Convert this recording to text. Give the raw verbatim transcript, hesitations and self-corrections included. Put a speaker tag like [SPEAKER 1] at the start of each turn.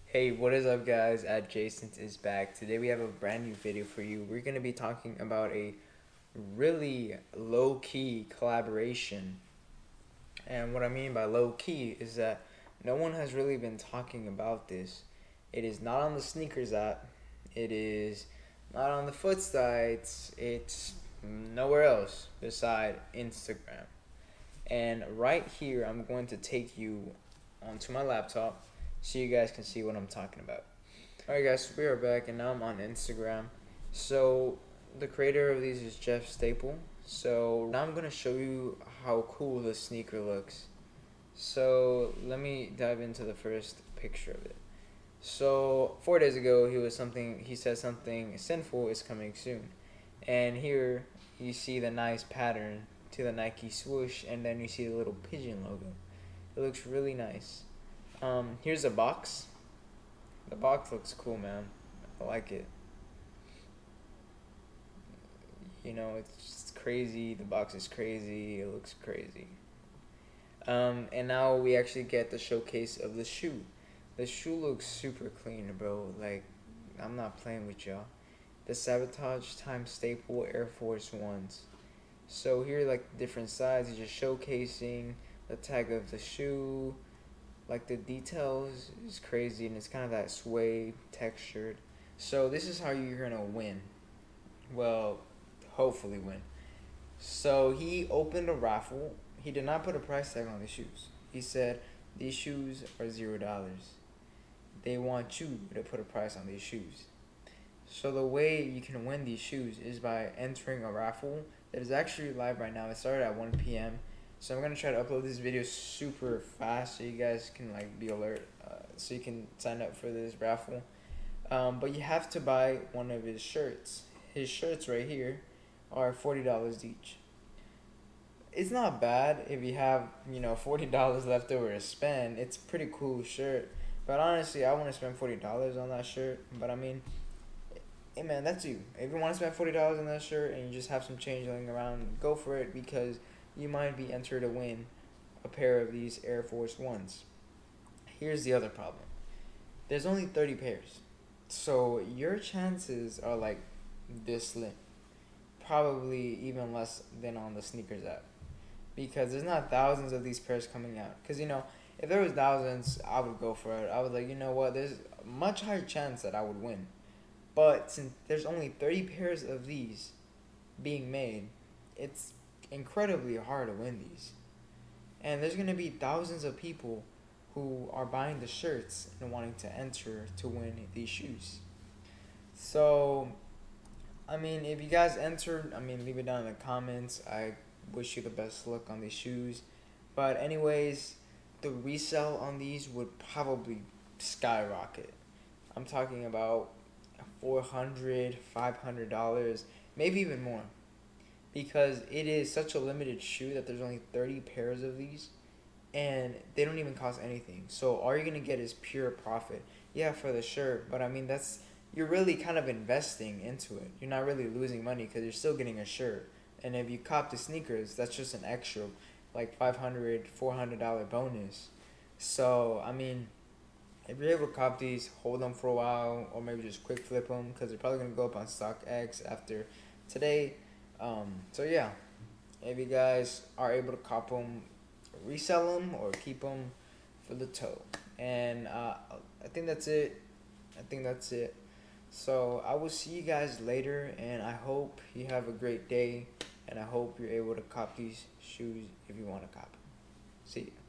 [SPEAKER 1] Hey, what is up, guys? Adjacent is back. Today we have a brand new video for you. We're going to be talking about a really low-key collaboration. And what I mean by low-key is that no one has really been talking about this. It is not on the sneakers app. It is not on the foot sites. It's nowhere else beside Instagram. And right here, I'm going to take you onto my laptop so you guys can see what I'm talking about. Alright guys, we are back and now I'm on Instagram. So the creator of these is Jeff Staple. So now I'm going to show you how cool the sneaker looks. So let me dive into the first picture of it. So four days ago he was something he said something sinful is coming soon. And here you see the nice pattern to the Nike swoosh, and then you see the little pigeon logo. It looks really nice. Um, here's a box. The box looks cool, man. I like it. You know, it's just crazy. The box is crazy. It looks crazy. Um, and now we actually get the showcase of the shoe. The shoe looks super clean, bro. Like, I'm not playing with y'all. The Sabotage Time Staple Air Force Ones. So here, like, different sides, you're just showcasing the tag of the shoe. Like, the details is crazy, and it's kind of that suede textured. So this is how you're gonna win. Well, hopefully win. So he opened a raffle. He did not put a price tag on the shoes. He said these shoes are zero dollars. They want you to put a price on these shoes. So the way you can win these shoes is by entering a raffle that is actually live right now. It started at one p m So I'm gonna try to upload this video super fast so you guys can like be alert, uh, so you can sign up for this raffle. Um, but you have to buy one of his shirts. His shirts right here are forty dollars each. It's not bad if you have, you know, forty dollars left over to spend. It's a pretty cool shirt. But honestly, I want to spend forty dollars on that shirt. But I mean, hey man, that's you. If you want to spend forty dollars on that shirt and you just have some change laying around, go for it, because you might be entered to win a pair of these Air Force Ones. Here's the other problem. There's only thirty pairs. So your chances are like this slim. Probably even less than on the sneakers app. Because there's not thousands of these pairs coming out. Because, you know, if there was thousands, I would go for it. I was like, you know what, there's a much higher chance that I would win. But since there's only thirty pairs of these being made, it's incredibly hard to win these. And there's going to be thousands of people who are buying the shirts and wanting to enter to win these shoes. So, I mean, if you guys enter, I mean, leave it down in the comments. I wish you the best luck on these shoes. But anyways, the resale on these would probably skyrocket. I'm talking about four hundred dollars, five hundred dollars, maybe even more. Because it is such a limited shoe that there's only thirty pairs of these, and they don't even cost anything. So all you're gonna get is pure profit. Yeah, for the shirt, but I mean, that's, you're really kind of investing into it. You're not really losing money because you're still getting a shirt. And if you cop the sneakers, that's just an extra like five hundred dollars, four hundred dollars bonus. So I mean, if you're able to cop these, hold them for a while, or maybe just quick flip them, because they're probably gonna go up on StockX after today. Um, so yeah, if you guys are able to cop them, resell them, or keep them for the toe. And uh, I think that's it. I think that's it. So I will see you guys later, and I hope you have a great day, and I hope you're able to cop these shoes if you want to cop them. See you.